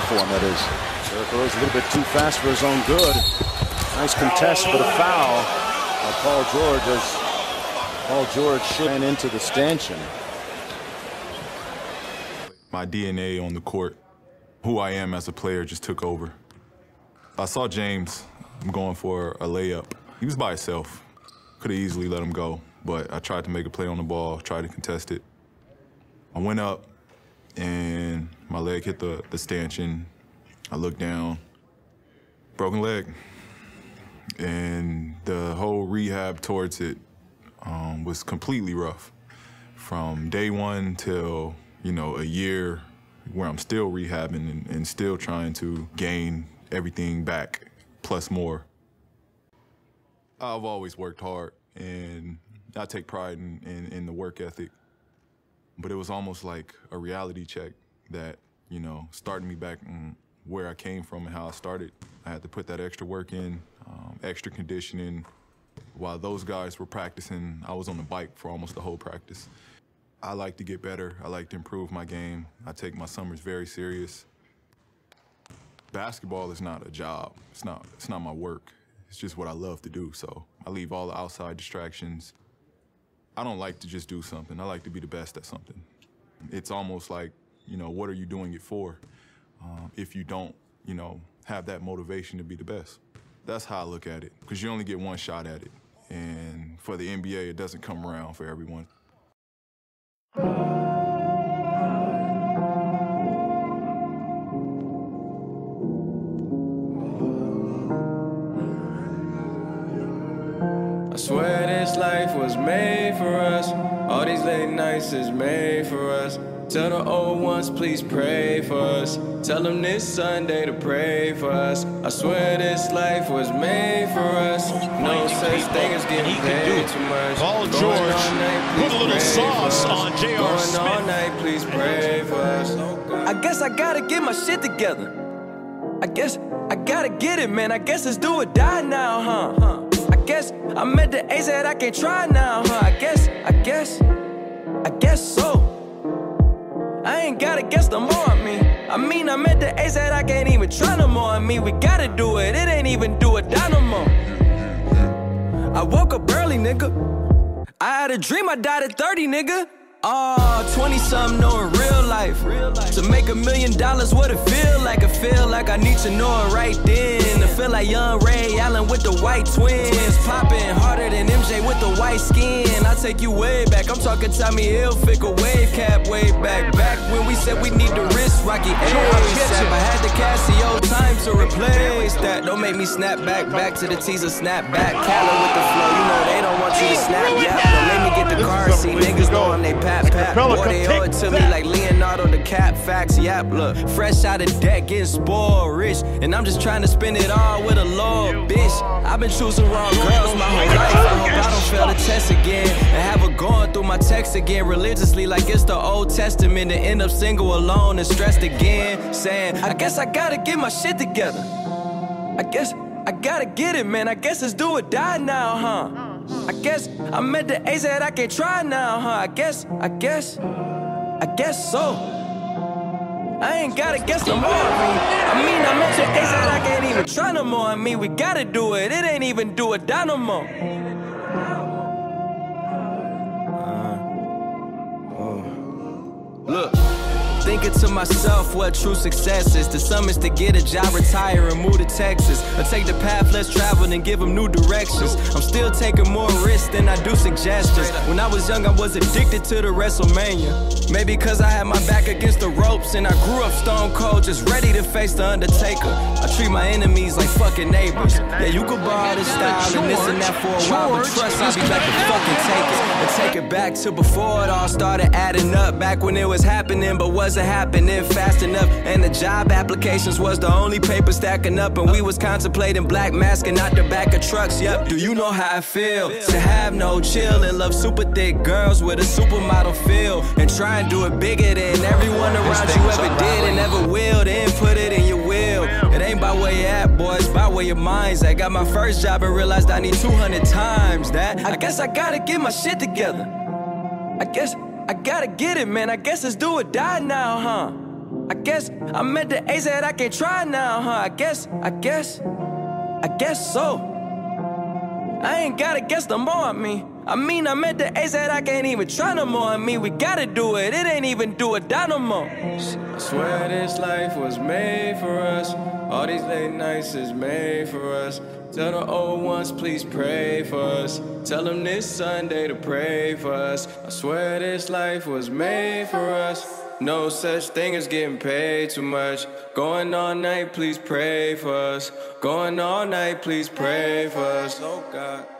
for him, that is. Derrick Rose a little bit too fast for his own good. Nice contest, but a foul. Paul George, as Paul George ran into the stanchion. My DNA on the court, who I am as a player, just took over. I saw James going for a layup. He was by himself. Could have easily let him go, but I tried to make a play on the ball, tried to contest it. I went up, and my leg hit the stanchion. I looked down, broken leg. And the whole rehab towards it was completely rough. From day one till, a year where I'm still rehabbing and still trying to gain everything back, plus more. I've always worked hard, and I take pride in the work ethic. But it was almost like a reality check that, starting me back where I came from and how I started. I had to put that extra work in, extra conditioning. While those guys were practicing, I was on the bike for almost the whole practice. I like to get better. I like to improve my game. I take my summers very serious. Basketball is not a job. It's not my work. It's just what I love to do, so I leave all the outside distractions. I don't like to just do something. I like to be the best at something. It's almost like, what are you doing it for? If you don't, have that motivation to be the best. That's how I look at it, because you only get one shot at it. And for the NBA, it doesn't come around for everyone. I swear this life was made for us. All these late nights is made for us. Tell the old ones, please pray for us. Tell them this Sunday to pray for us. I swear this life was made for us. No such thing as getting paid too much. Paul George put a little sauce on J.R. Smith. Going all night, please pray for us. I guess I gotta get my shit together. I guess I gotta get it, man. I guess it's do or die now, huh? I guess I'm at the age that I can't try now, huh? I guess so. I ain't gotta guess no more. I mean, I'm at the age that I can't even try no more. We gotta do it. It ain't even do it die no more. I woke up early, nigga. I had a dream I died at 30, nigga. 20-something knowing real life. To make $1 million, what it feel like? I feel like I need to know it right then. I feel like young Ray Allen with the white twins. Popping harder than MJ with the white skin. I take you way back. I'm talking Tommy Hilfiger wave cap way back. Back when we said we need the wrist Rocky ASAP. I had the Casio time to replace that. Don't make me snap back to the teaser, snap back. Callum with the flow, they don't want you to snap. Yeah, don't make me get the car seat. Niggas know I'm they pat. Boy, they owe it to me like Leonardo the Cap. Facts, yap, look. Fresh out of debt, getting spoiled rich. And I'm just trying to spend it all with a Lord, bitch. I've been choosing wrong girls my whole life. I hope I don't fail the test again. And have her going through my texts again religiously like it's the Old Testament. And end up single, alone, and stressed again. Saying, I guess I gotta get my shit together. I guess I gotta get it, man. I guess it's do or die now, huh? I guess I'm at the age that I can't try now, huh? I guess so. I ain't gotta guess no more. I mean, I'm at the age that I can't even try no more. We gotta do it. It ain't even do or die no more. Look. Thinking to myself what true success is. To some is to get a job, retire, and move to Texas. Or take the path less traveled and give them new directions. I'm still taking more risks than I do suggestions. When I was young, I was addicted to the WrestleMania. Maybe cause I had my back against the ropes and I grew up stone cold, just ready to face the Undertaker. I treat my enemies like fucking neighbors. Yeah, you could borrow this style and this and that for a while, but trust I'll be back to fucking take it. And take it back to before it all started adding up. Back when it was happening, but wasn't happening fast enough. And the job applications was the only paper stacking up. And we was contemplating black masking out the back of trucks. Yep, do you know how I feel? To have no chill and love super thick girls with a supermodel feel. And try and do it bigger than everyone around you ever did and ever will. Then put it in your will. It ain't by where you at, boy, it's by where your mind's at. Got my first job and realized I need 200 times that. I guess I gotta get my shit together. I guess I gotta get it, man. I guess it's do or die now, huh? I guess I'm at the age that I can't try now, huh? I guess so. I ain't gotta guess no more, I mean I'm at the age that I can't even try no more. I mean, we gotta do it, it ain't even do or die no more. I swear this life was made for us. All these late nights is made for us. Tell the old ones, please pray for us. Tell them this Sunday to pray for us. I swear this life was made for us. No such thing as getting paid too much. Going all night, please pray for us. Going all night, please pray for us. Oh God.